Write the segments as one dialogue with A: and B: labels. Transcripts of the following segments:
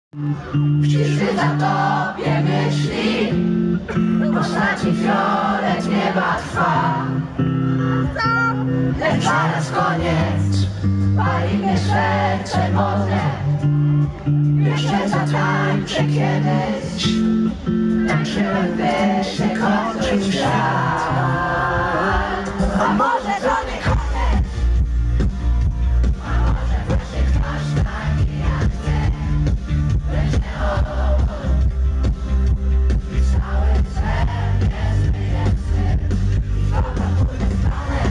A: W ciszy za tobie myśli, ostatni fiolet nieba trwa. Lecz zaraz koniec, pali mnie serce modne. Jeszcze zatańczę kiedyś, tańczyłem, by się kończył świat. A może to nie koniec? A może właśnie ktoś taki jak ty będzie obok i cały sen jest wyjęty. I dobra pójdę w stronę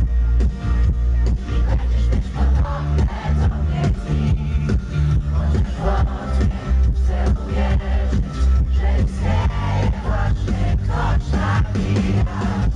A: i będziesz mieć podobne do mnie dni. Chociaż wątpię, chcę uwierzyć, że istnieje właśnie ktoś taki jak.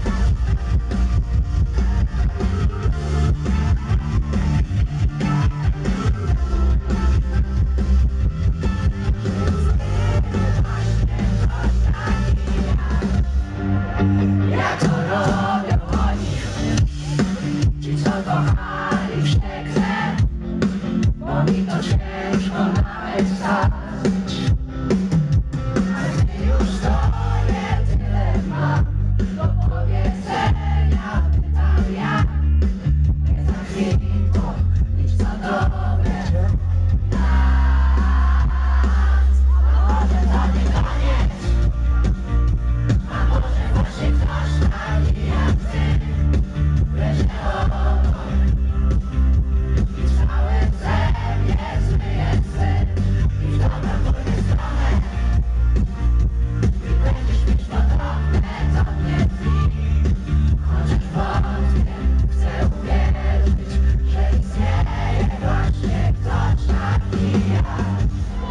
A: Jak to robią oni, ci co kochali w piekle, bo mi to ciężko nawet stać. A gdy już stoję, tyle mam do powiedzenia, pytam ja. Nie za chwilę, nic co dobre nas. A może to nie koniec? A może właśnie ktoś taki jak ty będzie obok i cały sen jest wyjęty. I w dobrą pójdę stronę i będziesz mieć podobne do mnie dni. Chociaż wątpię, chcę uwierzyć, że istnieje właśnie ktoś taki jak.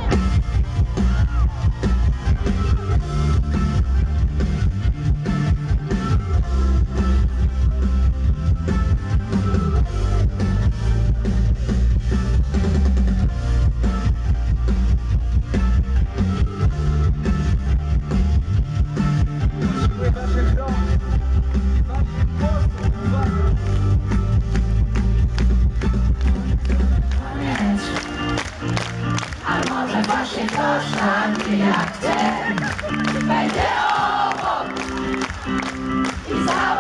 A: A może właśnie ktoś taki jak ten będzie obok i cały